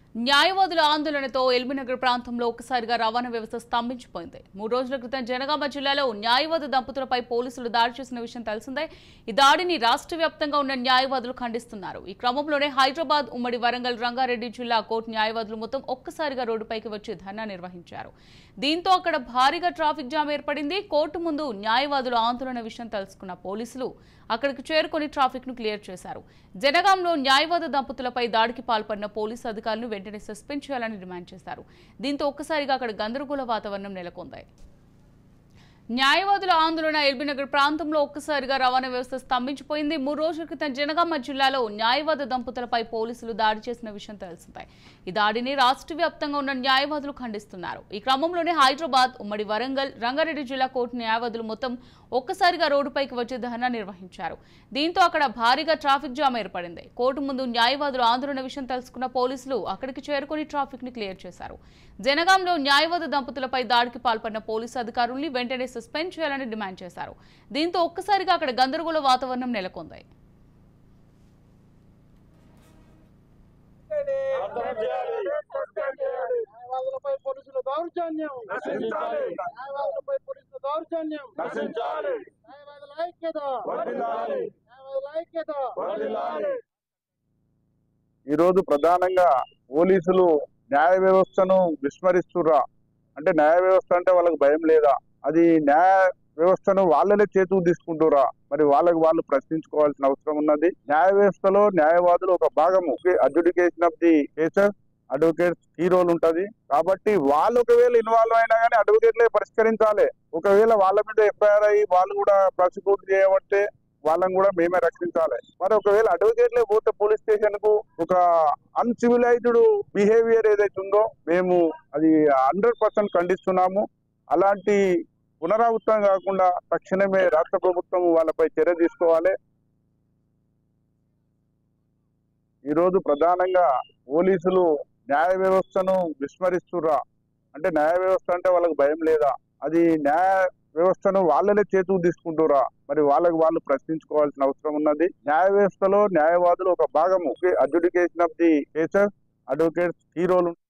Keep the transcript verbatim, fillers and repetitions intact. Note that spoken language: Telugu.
న్యాయవాదుల ఆందోళనతో ఎల్బీనగర్ ప్రాంతంలో ఒక్కసారిగా రవాణా వ్యవస్థ స్తంభించిపోయింది. మూడు రోజుల క్రితం జనగామ జిల్లాలో న్యాయవాద దంపతులపై పోలీసులు దాడి చేసిన విషయం తెలిసిందే. ఈ దాడిని రాష్ట్ర వ్యాప్తంగా ఉన్న న్యాయవాదులు ఖండిస్తున్నారు. ఈ క్రమంలోనే హైదరాబాద్, ఉమ్మడి వరంగల్, రంగారెడ్డి జిల్లా కోర్టు న్యాయవాదులు మొత్తం ఒక్కసారిగా రోడ్డుపైకి వచ్చి ధర్నా నిర్వహించారు. దీంతో అక్కడ భారీగా ట్రాఫిక్ జామ్ ఏర్పడింది. కోర్టు ముందు న్యాయవాదుల ఆందోళన విషయం తెలుసుకున్న పోలీసులు అక్కడికి చేరుకొని ట్రాఫిక్ ను క్లియర్ చేశారు. జనగాంలో న్యాయవాద దంపతులపై దాడికి పాల్పడిన పోలీసు అధికారులను వెంటనే సస్పెండ్ చేయాలని డిమాండ్ చేశారు. దీంతో ఒక్కసారిగా అక్కడ గందరగోళ వాతావరణం నెలకొంది. న్యాయవాదుల ఆందోళన ఎల్బీనగర్ ప్రాంతంలో ఒక్కసారిగా రవాణా వ్యవస్థ స్తంభించిపోయింది. మూడు రోజుల క్రితం జనగామ జిల్లాలో న్యాయవాద దంపతులపై పోలీసులు దాడి చేసిన విషయం తెలిసిందే. ఈ దాడిని రాష్ట్ర వ్యాప్తంగా ఉన్న న్యాయవాదులు ఖండిస్తున్నారు. ఈ క్రమంలోనే హైదరాబాద్, ఉమ్మడి వరంగల్, రంగారెడ్డి జిల్లా కోర్టు న్యాయవాదులు మొత్తం ఒక్కసారిగా రోడ్డుపైకి వచ్చి ధర్నా నిర్వహించారు. దీంతో అక్కడ భారీగా ట్రాఫిక్ జామ్ ఏర్పడింది. కోర్టు ముందు న్యాయవాదుల ఆందోళన విషయం తెలుసుకున్న పోలీసులు అక్కడికి చేరుకుని ట్రాఫిక్ ని క్లియర్ చేశారు. జనగాంలో న్యాయవాద దంపతులపై దాడికి పాల్పడిన పోలీసు అధికారుల్ని వెంటనే సస్పెండ్ చేయాలని డిమాండ్ చేశారు. దీంతో ఒక్కసారిగా అక్కడ గందరగోళ వాతావరణం నెలకొంది. ఈరోజు ప్రధానంగా పోలీసులు న్యాయ వ్యవస్థను విస్మరిస్తుర్రా అంటే న్యాయ వ్యవస్థ అంటే వాళ్ళకి భయం లేదా? అది న్యాయ వ్యవస్థను వాళ్ళనే చేతుకు తీసుకుంటురా? మరి వాళ్ళకి వాళ్ళు ప్రశ్నించుకోవాల్సిన అవసరం ఉన్నది. న్యాయ వ్యవస్థలో న్యాయవాదులు ఒక భాగము. Adjudication of the cases advocates ఈ రోల్ ఉంటది. కాబట్టి వాళ్ళు ఒకవేళ ఇన్వాల్వ్ అయినా కానీ అడ్వకేట్లే పరిష్కరించాలి. ఒకవేళ వాళ్ళ మీద ఎఫ్ఐఆర్ అయ్యి వాళ్ళు కూడా ప్రాసిక్యూట్ చేయబట్టే వాళ్ళని కూడా మేమే రక్షించాలి. మరి ఒకవేళ అడ్వకేట్లే పోతే పోలీస్ స్టేషన్ కు ఒక అన్సివిలైజ్డ్ బిహేవియర్ ఏదైతే ఉందో మేము అది హండ్రెడ్ పర్సెంట్ ఖండిస్తున్నాము. అలాంటి పునరావృతం కాకుండా తక్షణమే రాష్ట్ర ప్రభుత్వం వాళ్ళపై చర్య తీసుకోవాలి. ఈరోజు ప్రధానంగా పోలీసులు న్యాయ వ్యవస్థను విస్మరిస్తుర్రా అంటే న్యాయ వ్యవస్థ అంటే వాళ్ళకి భయం లేదా? అది న్యాయ వ్యవస్థను వాళ్ళనే చేతుకు తీసుకుంటురా? మరి వాళ్ళకి వాళ్ళు ప్రశ్నించుకోవాల్సిన అవసరం ఉన్నది. న్యాయ వ్యవస్థలో న్యాయవాదులు ఒక భాగము. Adjudication of the cases advocates ఈ రోల్